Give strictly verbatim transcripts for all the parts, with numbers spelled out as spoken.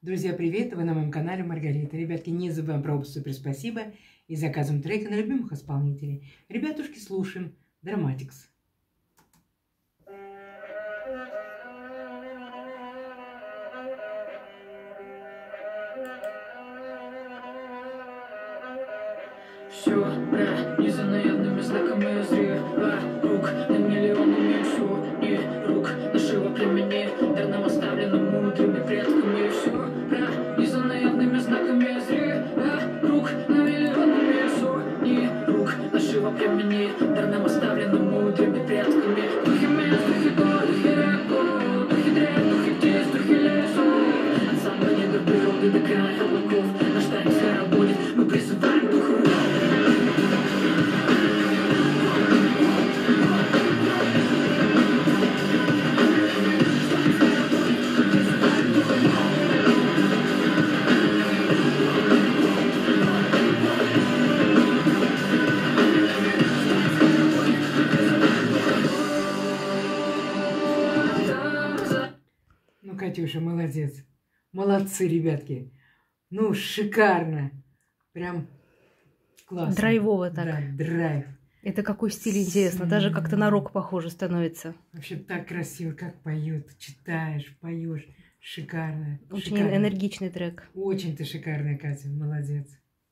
Друзья, привет! Вы на моем канале Маргарита. Ребятки, не забываем про супер спасибо и заказываем треки на любимых исполнителей. Ребятушки, слушаем Драматикс. Все пронизано явными знаками зрива рук на миллионы меньше и рук нашего племени, дар нам оставлено мудрыми предками. Все пронизано явными знаками зрива рук на миллионы меньше и рук нашего племени, дар нам оставлено мудрыми предками. Духи мест, духи гор, духи реку, духи древ, духи птиц, духи лесов. От самого неба природы до края облаков наш танец хороводит, мы призываем духу. Ну, Катюша, молодец. Молодцы, ребятки. Ну, шикарно. Прям классно. Драйвово так. Да, драйв. Это какой стиль интересно, даже как-то на рок похоже становится. Вообще так красиво, как поют, читаешь, поешь. Шикарно. Очень шикарно. энергичный трек. Очень ты шикарная, Катя. Молодец.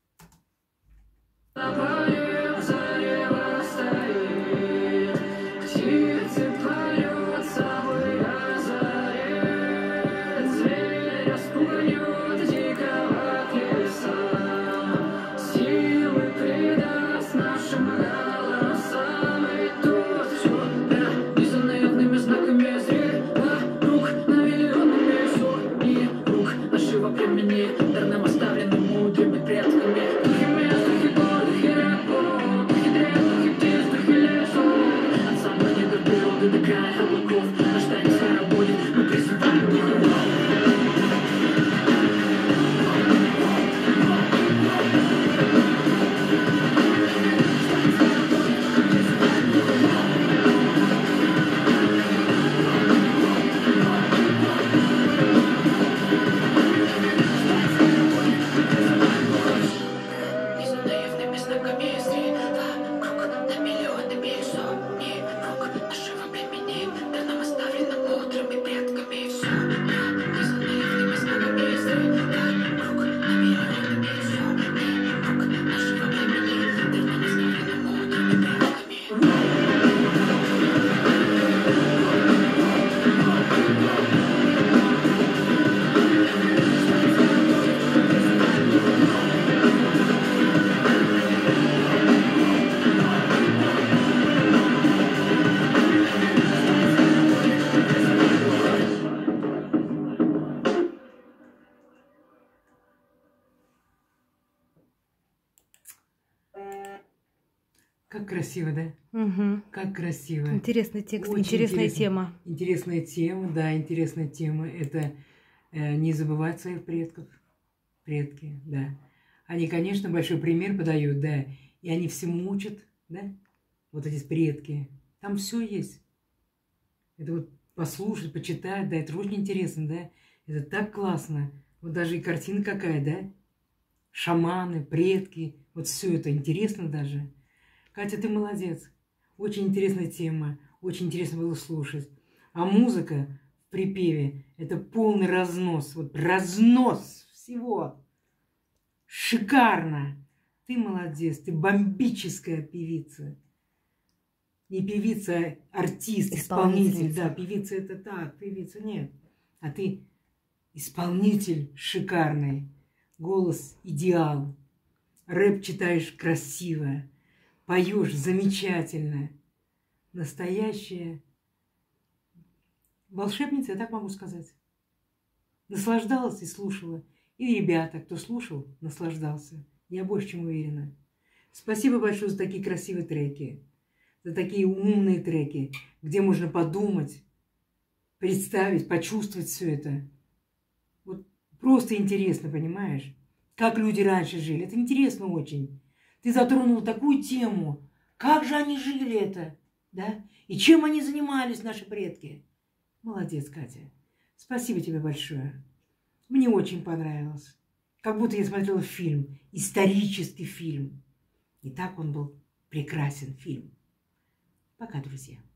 Дар нам оставлено мудрыми предками. Духи мест, духи гор, духи реку, духи древ, духи птиц, духи лесов. От самого неба природы до края облаков наш танец хороводит, мы призываем духу. Как красиво, да? Угу. Как красиво. Интересный текст, Очень интересная интересно. тема. Интересная тема, да, интересная тема. Это э, не забывать своих предков. Предки, да. Они, конечно, большой пример подают, да. И они всему учат, да. Вот эти предки. Там все есть. Это вот послушать, почитать, да, это очень интересно, да. Это так классно. Вот даже и картина какая, да. Шаманы, предки. Вот все это интересно даже. Катя, ты молодец. Очень интересная тема. Очень интересно было слушать. А музыка в припеве – это полный разнос. Вот разнос всего. Шикарно. Ты молодец. Ты бомбическая певица. Не певица, а артист, исполнитель. Да, певица – это так, певица нет. А ты исполнитель шикарный. Голос – идеал. Рэп читаешь красиво. Поешь замечательно. Настоящая волшебница, я так могу сказать. Наслаждалась и слушала. И ребята, кто слушал, наслаждался. Я больше чем уверена. Спасибо большое за такие красивые треки. За такие умные треки, где можно подумать, представить, почувствовать все это. Вот просто интересно, понимаешь? Как люди раньше жили. Это интересно очень. Ты затронул такую тему. Как же они жили это? Да? И чем они занимались, наши предки? Молодец, Катя. Спасибо тебе большое. Мне очень понравилось. Как будто я смотрела фильм, исторический фильм. И так он был прекрасен, фильм. Пока, друзья.